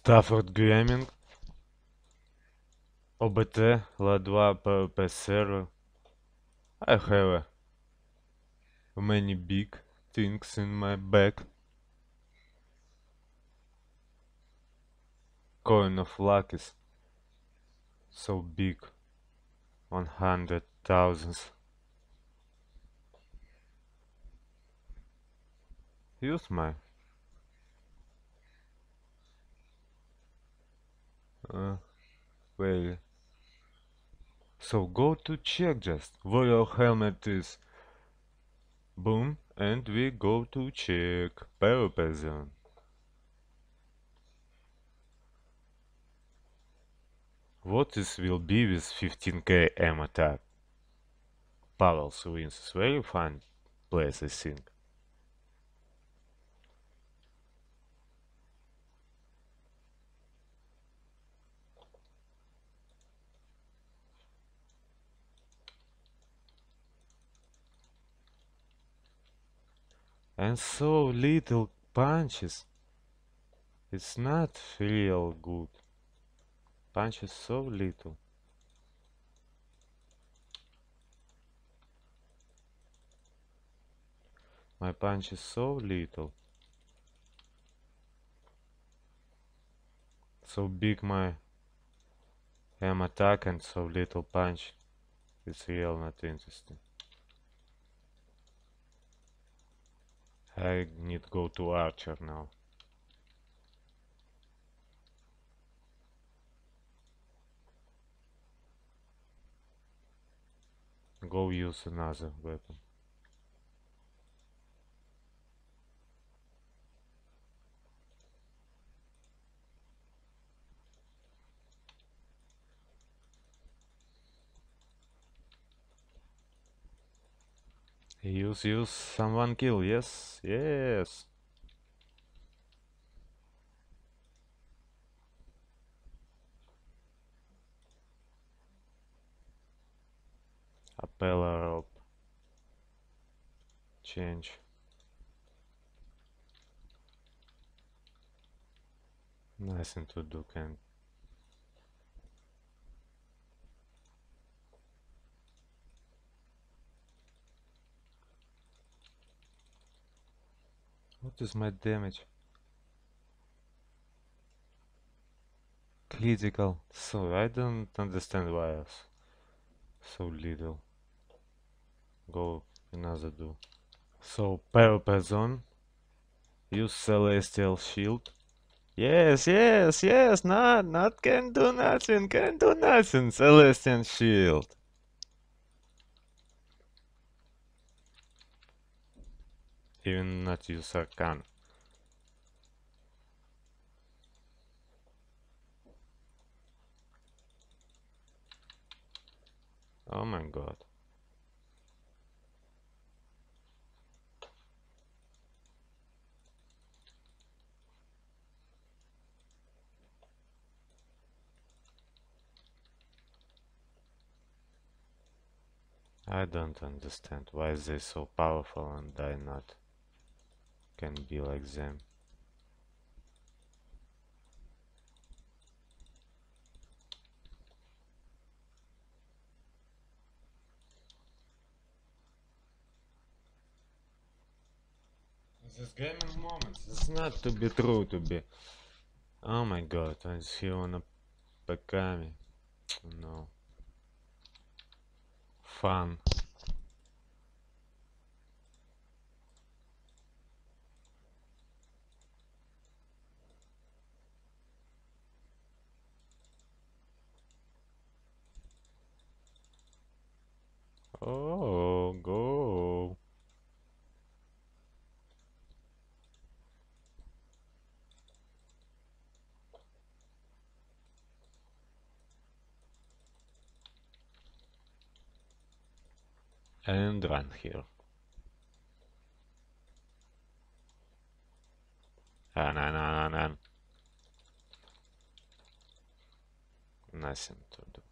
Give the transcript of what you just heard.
Stafford Gaming, OBT, La2, PvP server. I have many big things in my bag. Coin of luck is so big, 100,000. Use my well. So go to check just where your helmet is. Boom, and we go to check PvP zone. What this will be with 15k M attack? Pavel's wins is very fun place, I think. And so little punches. It's not real good. Punches so little. My punch is so little. So big my M attack and so little punch. It's real not interesting. I need to go to Archer now. Go use another weapon. Use someone kill, yes, yes. Appella rope. Change. Nothing to do, can. What is my damage? Critical. So I don't understand why so little. Go another do. So PvP zone. Use celestial shield. Yes, yes, yes. Not can do nothing. Can do nothing. Celestial shield. Even not use arcana. Oh my god. I don't understand why they so powerful and I not can be like them. This gaming moment is not to be true to be. Oh my god, I see on a Pekami. No. Fun. Oh, go. And run here. Run. Nothing to do.